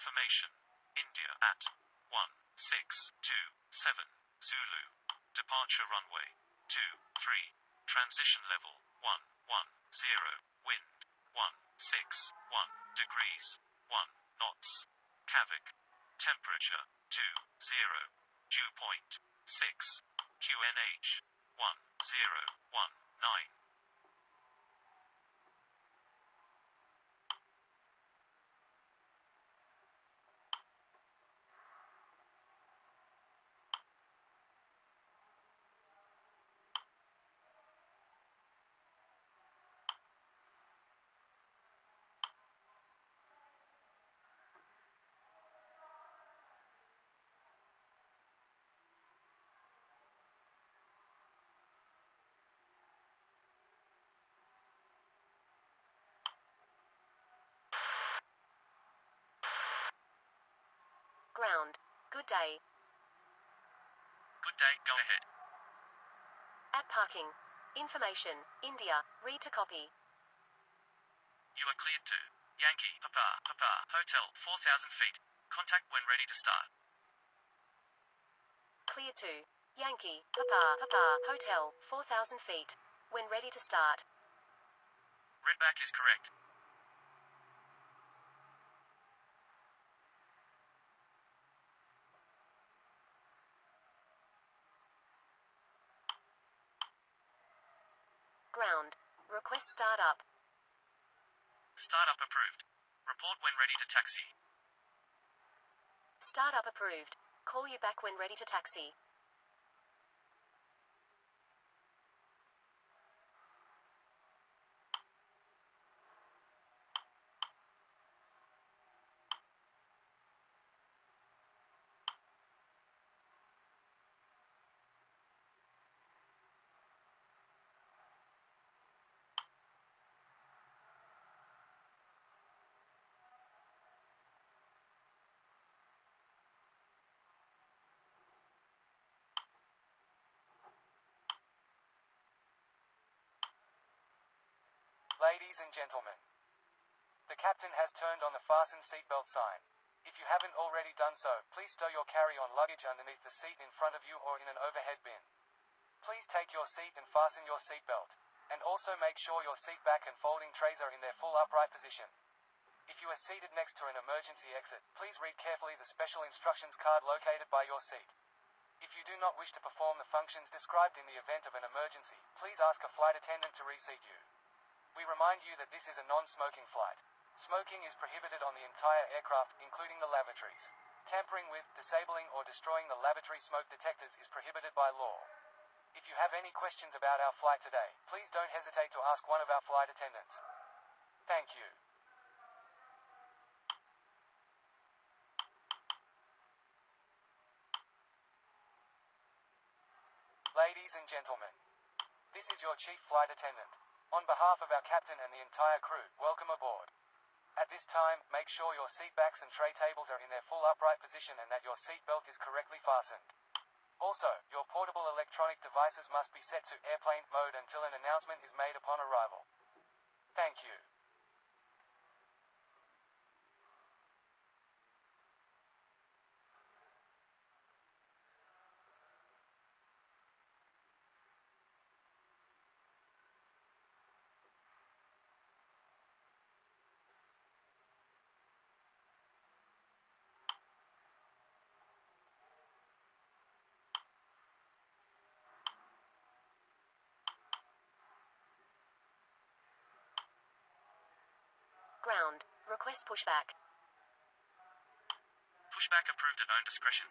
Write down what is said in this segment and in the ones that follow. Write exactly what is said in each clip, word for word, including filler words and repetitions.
Information. India at one six two seven. Zulu. Departure runway two three. Transition level one one zero. Wind one six one degrees one knots. Kavik. Temperature two zero. Dew point six. Q N H one zero one nine. Ground. Good day. Good day, go ahead. At parking. Information. India. Read to copy. You are cleared to Yankee Papa Papa Hotel four thousand feet. Contact when ready to start. Clear to Yankee Papa Papa Hotel four thousand feet. When ready to start. Redback is correct. Ground. Request startup. Startup approved. Report when ready to taxi. Startup approved. Call you back when ready to taxi. Ladies and gentlemen, the captain has turned on the fasten seatbelt sign. If you haven't already done so, please stow your carry-on luggage underneath the seat in front of you or in an overhead bin. Please take your seat and fasten your seatbelt. And also make sure your seat back and folding trays are in their full upright position. If you are seated next to an emergency exit, please read carefully the special instructions card located by your seat. If you do not wish to perform the functions described in the event of an emergency, please ask a flight attendant to reseat you. We remind you that this is a non-smoking flight. Smoking is prohibited on the entire aircraft, including the lavatories. Tampering with, disabling or destroying the lavatory smoke detectors is prohibited by law. If you have any questions about our flight today, please don't hesitate to ask one of our flight attendants. Thank you. Ladies and gentlemen, this is your chief flight attendant. On behalf of our captain and the entire crew, welcome aboard. At this time, make sure your seat backs and tray tables are in their full upright position and that your seat belt is correctly fastened. Also, your portable electronic devices must be set to airplane mode until an announcement is made upon arrival. Thank you. Ground. Request pushback. Pushback approved at own discretion.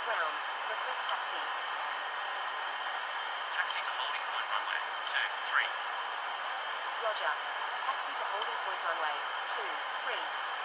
Ground. Request taxi. Taxi to holding point runway. two, three. Roger. Taxi to holding point runway. two, three.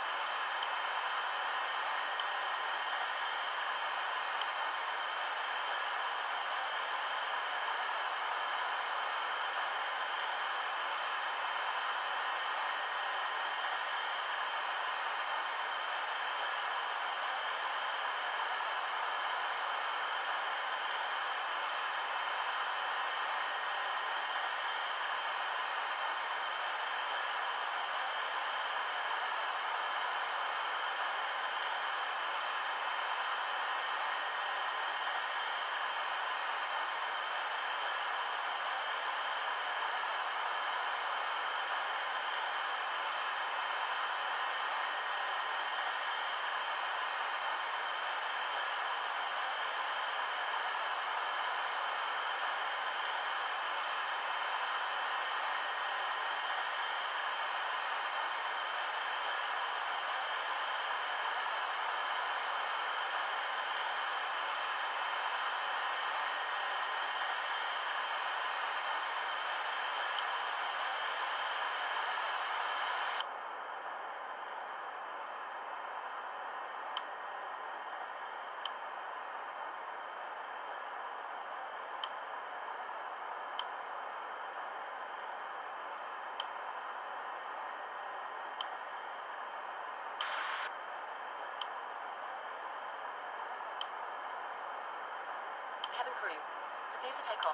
Cabin crew. Prepare for takeoff.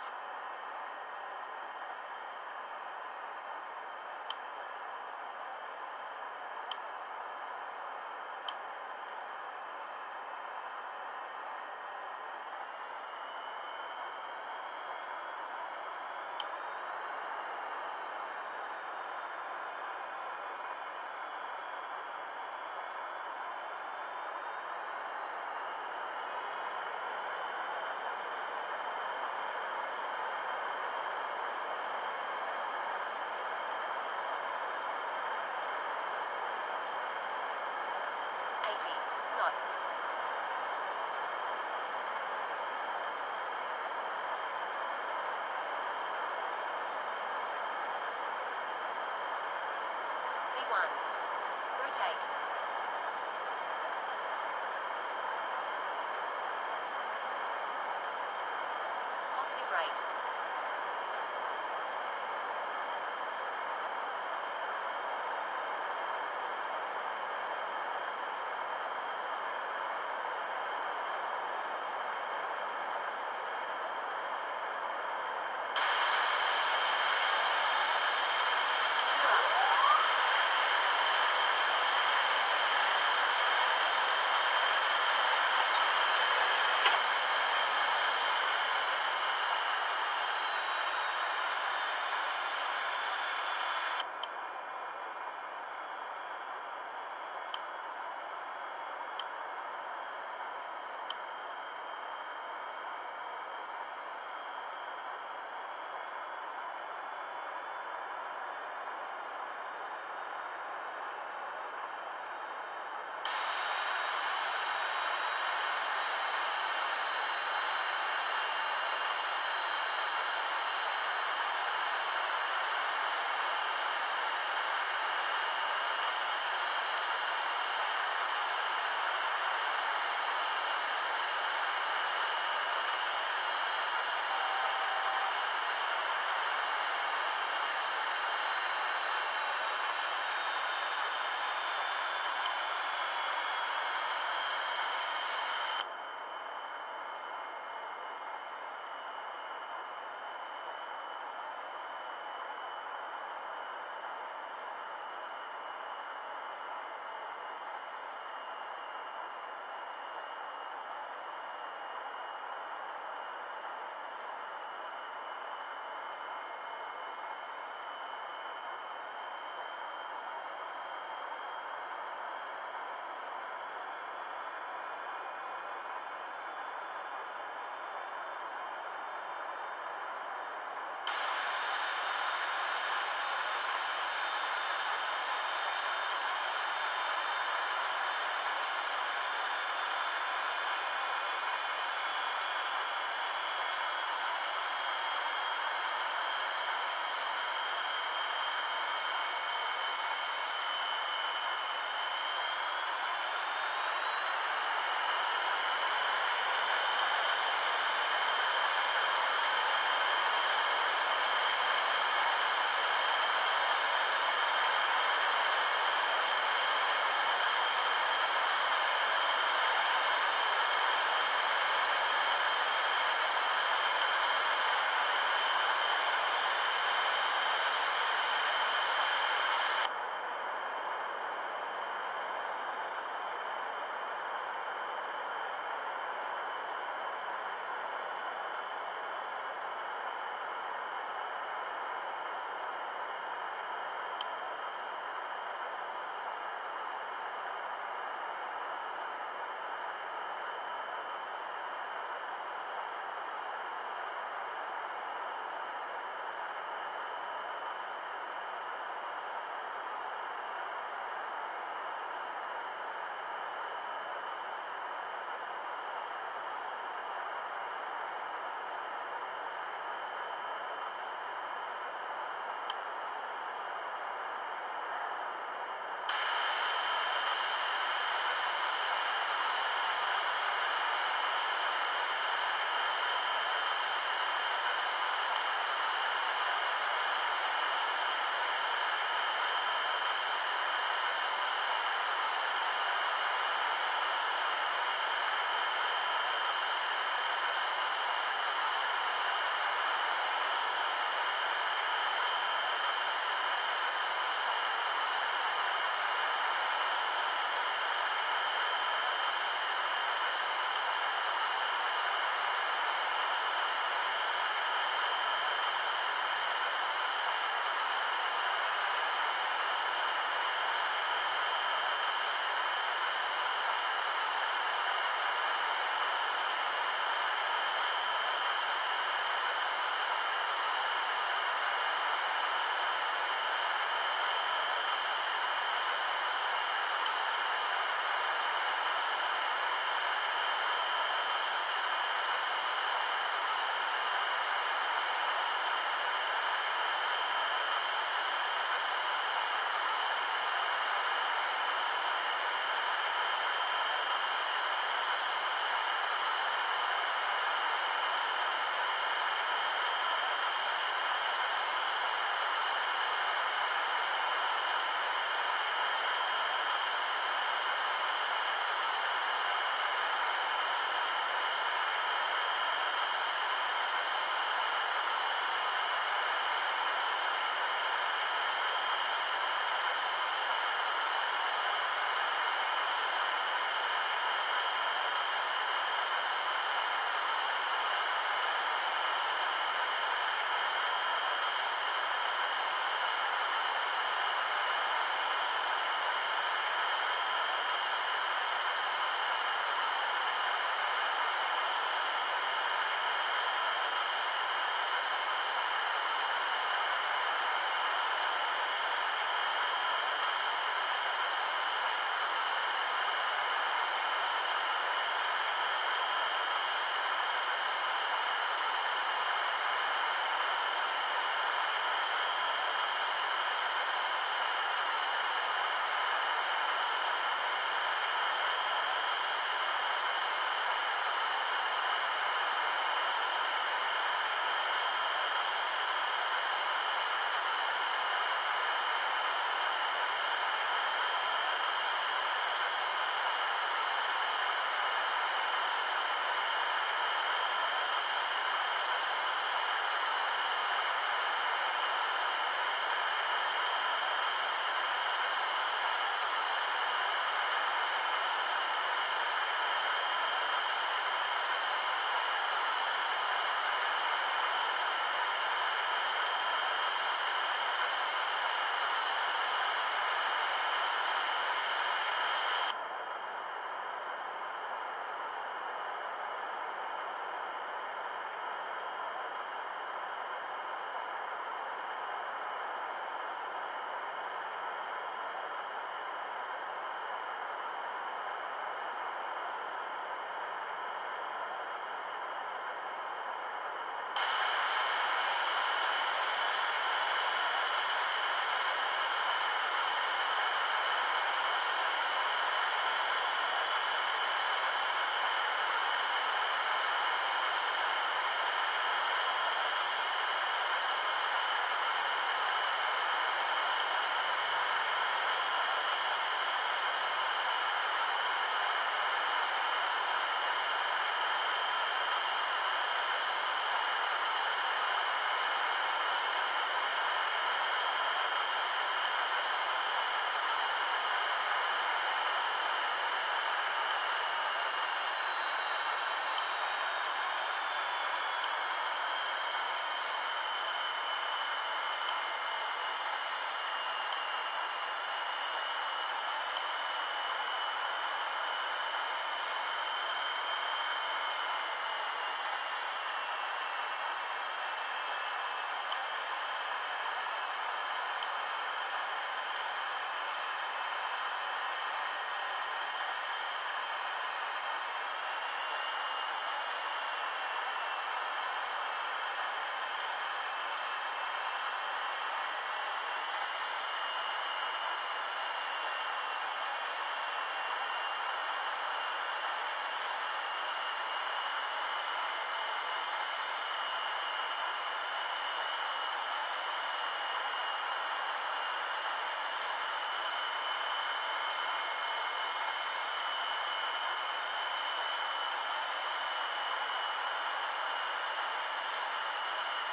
eighty knots. V one. Rotate. Positive rate.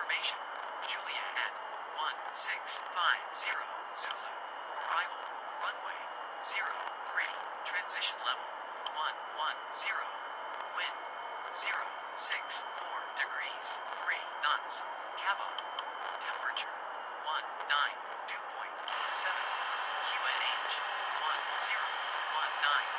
Confirmation. Julia at one six five zero Zulu. Arrival. Runway zero three. Transition level one one zero. Wind zero six four degrees three knots. Cavo. Temperature one nine. Dew point seven. Q N H one zero one nine.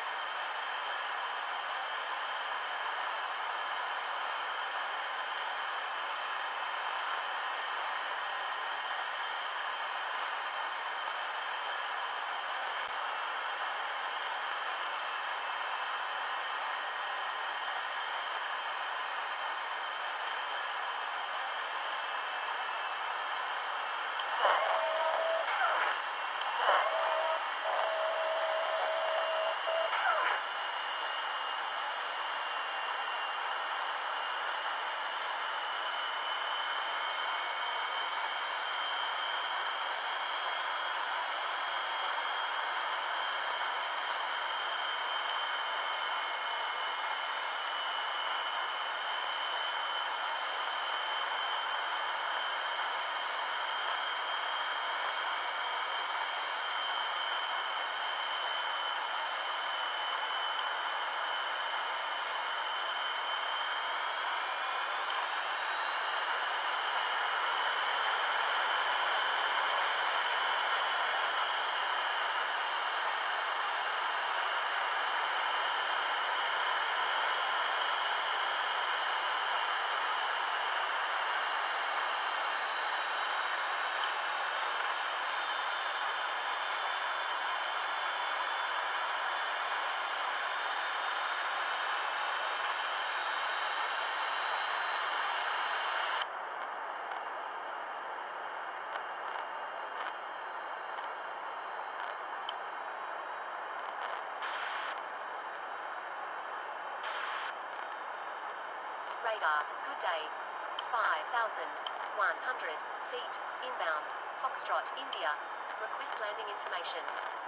Radar, good day. five thousand one hundred feet, inbound, Foxtrot, India. Request landing information.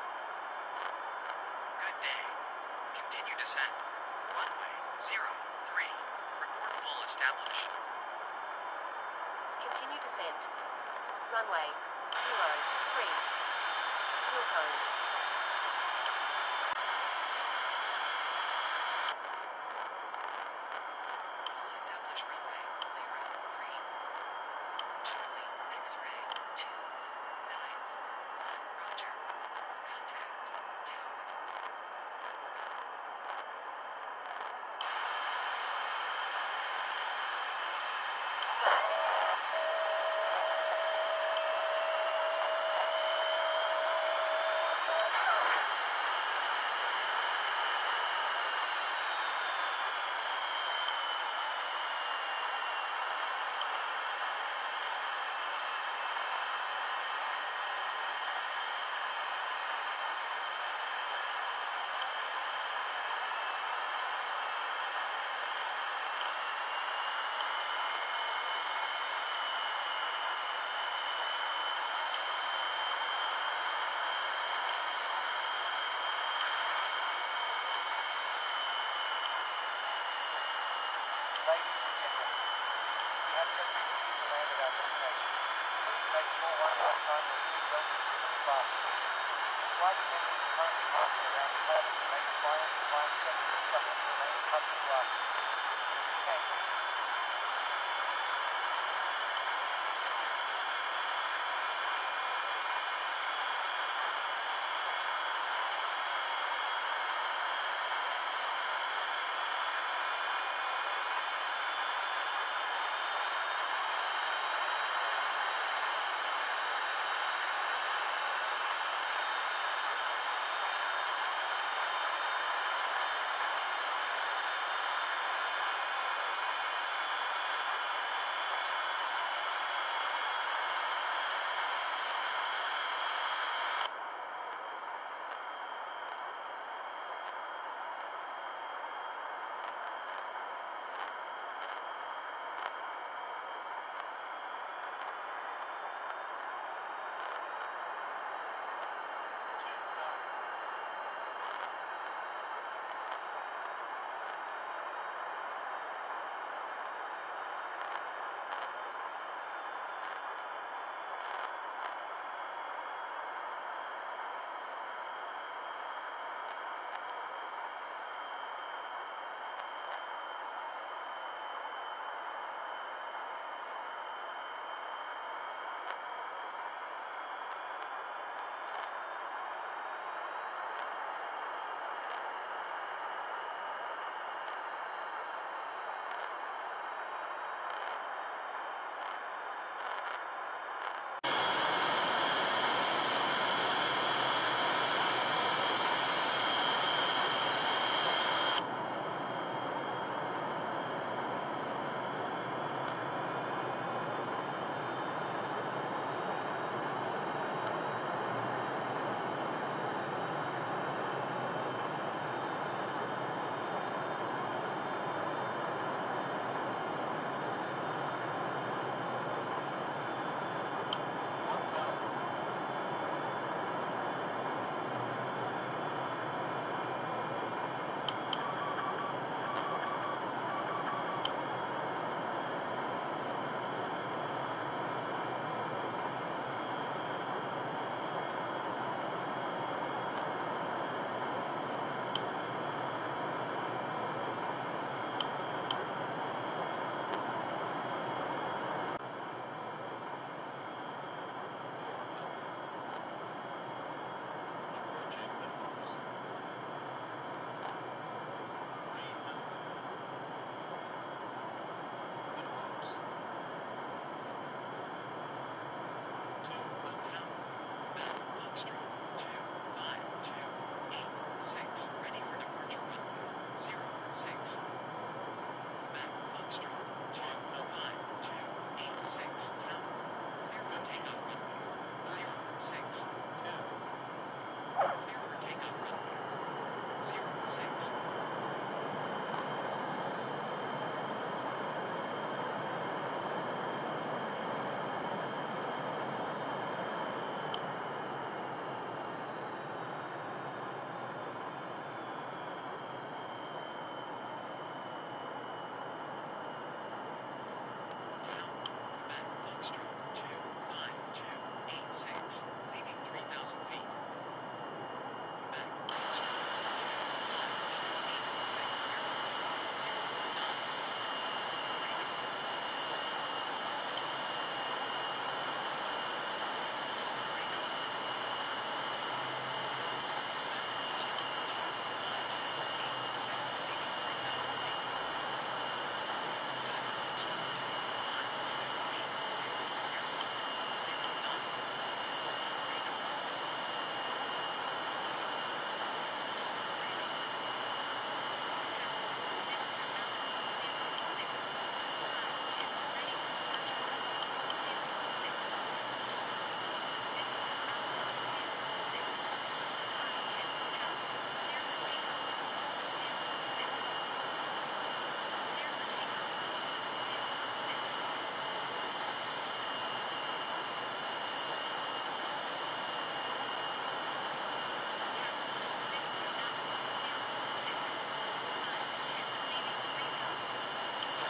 Good day. Continue descent. Runway zero three. Report full established. Continue descent. Runway zero three. Wilco. Full established runway zero three. Charlie X-ray two nine one. Roger. Contact tower. Ladies and gentlemen, we have just been cleared to land at our destination. Please make sure one last time your seatbelt is securely fastened. Flight attendants are currently passing around the cabin to make a final compliance check with instructions remain in touch with you after. Thank you. six. Quebec, Foxtrot, two five two eight six, tower. Clear for takeoff runway, zero six. Clear for takeoff runway, zero six. Foxtrot, two five two eight six, leaving three thousand feet. Quebec, Foxtrot, two five two eight six, airport, zero nine, tower, radar. Radar. Tower, Quebec, Foxtrot, two five two eight six, leaving three thousand feet. Quebec, Foxtrot, two five two eight six, airport, zero nine, runway, radar. Radar. Tower, Victor Alpha zero six one five two, ready for departure runway zero six. Victor Alpha zero six one five two, tower, clear for takeoff runway zero six. Clear for takeoff runway zero six. Tower, Victor Alpha zero six one five two, leaving three thousand feet.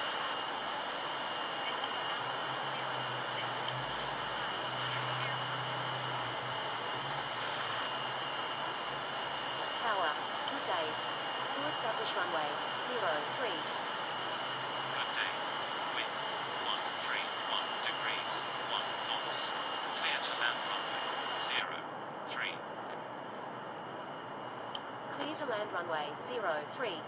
Victor Alpha zero six one five two, airported. Tower, good day. Full establish runway zero three. Good day. Wind, one three one degrees, one knots. Clear to land runway, zero three. Clear to land runway zero three.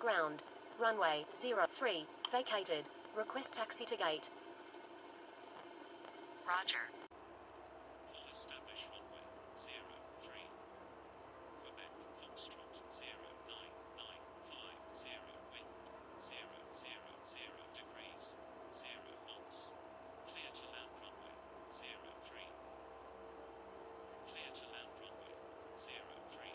Ground. Runway zero three, vacated. Request taxi to gate. Roger. Full established runway zero three. Quebec Foxtrot zero nine nine five zero wind zero zero zero degrees zero knots. Clear to land runway zero three. Clear to land runway zero three.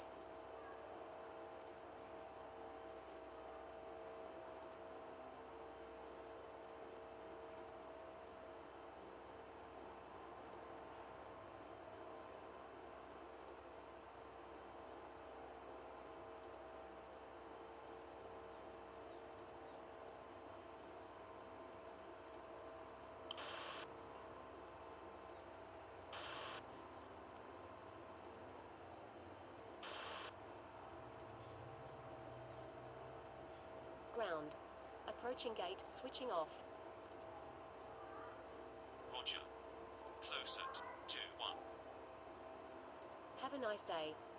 Ground. Approaching gate, switching off. Roger. Close at two one. Have a nice day.